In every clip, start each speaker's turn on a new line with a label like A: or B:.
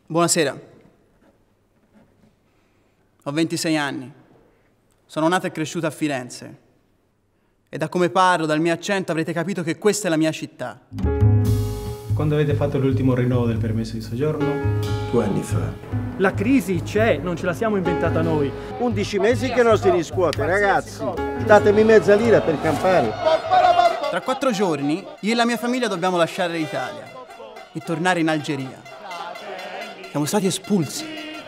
A: Buonasera. Ho 26 anni. Sono nata e cresciuta a Firenze. E da come parlo, dal mio accento, avrete capito che questa è la mia città.
B: Quando avete fatto l'ultimo rinnovo del permesso di soggiorno?
C: 2 anni fa.
D: La crisi c'è, non ce la siamo inventata noi.
E: 11 mesi che non si riscuote, ragazzi. Datemi mezza lira per campare.
A: Tra 4 giorni, io e la mia famiglia dobbiamo lasciare l'Italia e tornare in Algeria. Siamo stati espulsi.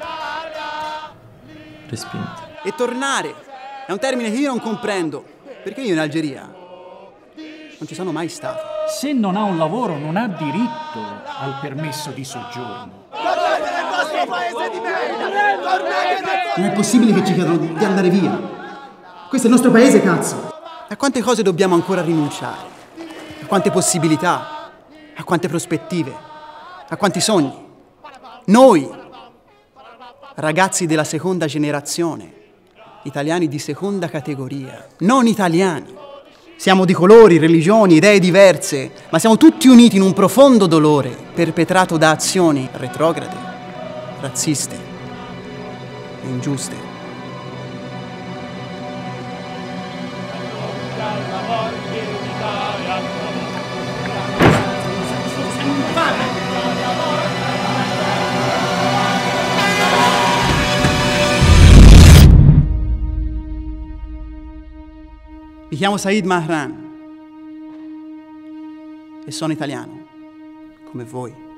C: Respinti.
A: E tornare è un termine che io non comprendo, perché io in Algeria non ci sono mai stato.
F: Se non ha un lavoro non ha diritto al permesso di soggiorno.
G: Tornate nel vostro paese di merda!
H: Non è possibile che ci chiedano di andare via. Questo è il nostro paese, cazzo!
A: A quante cose dobbiamo ancora rinunciare? A quante possibilità? A quante prospettive? A quanti sogni? Noi, ragazzi della seconda generazione, italiani di seconda categoria, non italiani. Siamo di colori, religioni, idee diverse, ma siamo tutti uniti in un profondo dolore perpetrato da azioni retrograde, razziste e ingiuste. Mi chiamo Said Mahran e sono italiano, come voi.